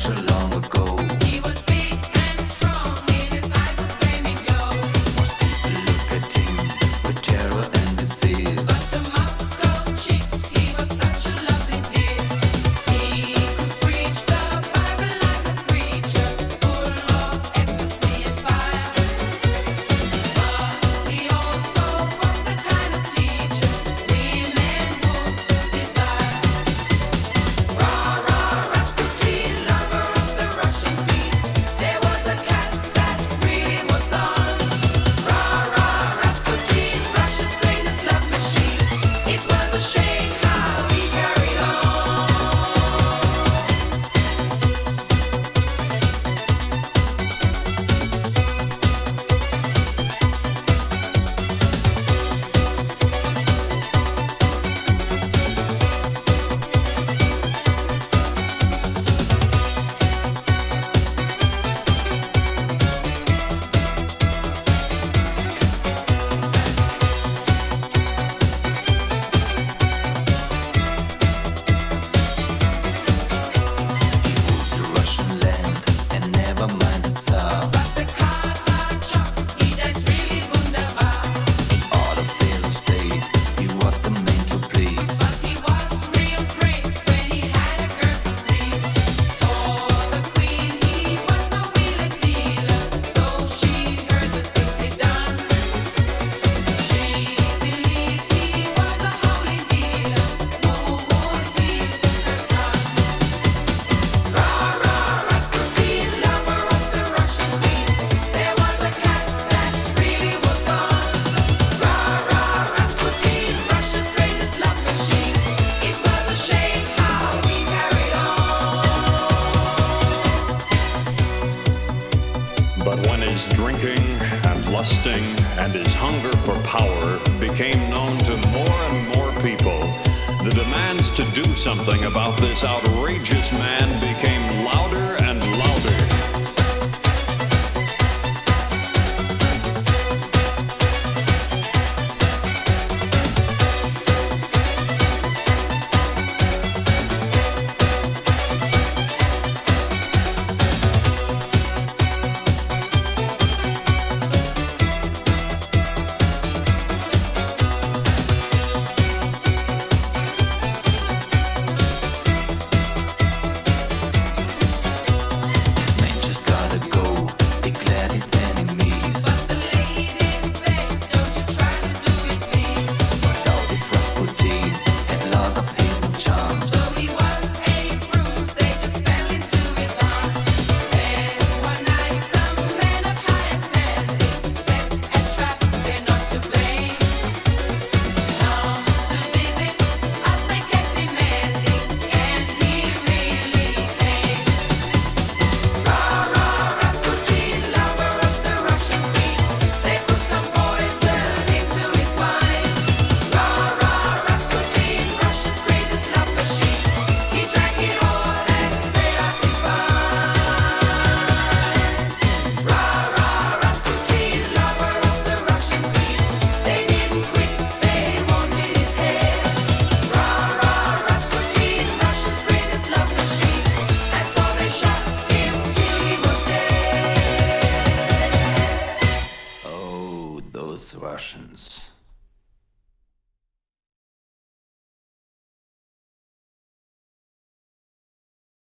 Russia long ago. He was big and strong, in his eyes a flaming glow. Most people look at him with terror and with fear. But to Moscow chicks, he was such a lovely dear. He could preach the Bible like a preacher, full of ecstasy and fire. But he also was the kind of teacher women would desire. Rah, rah, Rasputin, lover of the Russian queen. There was a cat that really was gone. Rah, rah, Rasputin, Russia's greatest love machine. It was a shame how he carried on. He ruled the Russian land and never mind the Tsar. But the cards are chopped, he danced really wunderbar. In all affairs of state, he was the man to please. But he was real great when he had a girl to squeeze. For the queen, he was no wheeler dealer, though she heard the things he'd done. She believed he was a holy healer who would be her son. Rah, rah, Rasputin, lover of the Russian queen. There was a cat that really was gone. Rah, rah, Rasputin, Russia's greatest love machine. It was a shame how he carried on. But when his drinking and lusting and his hunger for power became known to more and more people, the demands to do something about this outrageous man became louder and louder. This man just gotta go, declared his enemies. But the ladies begged, don't you try to do it, please. Now this Rasputin had lots of hidden charms. So he was a bruise, they just fell into his arms. Then one night some men of higher standing set a trap, they're not to blame. Come to visit us, they kept demanding, and he really came. Rah, rah, Rasputin, lover of the Russian queen. They put some poison into his wine. Rah, rah, Rasputin, Russia's greatest love machine. He drank it all and said, "I'll be fine." Rah, rah, Rasputin, lover of the Russian queen. They didn't quit, they wanted his head. Rah, rah, Rasputin, Russia's greatest love machine. And so they shot him till he was dead. Oh, those Russians.